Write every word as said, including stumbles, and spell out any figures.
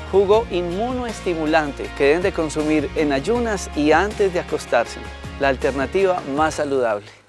Jugo inmunoestimulante que deben de consumir en ayunas y antes de acostarse. La alternativa más saludable.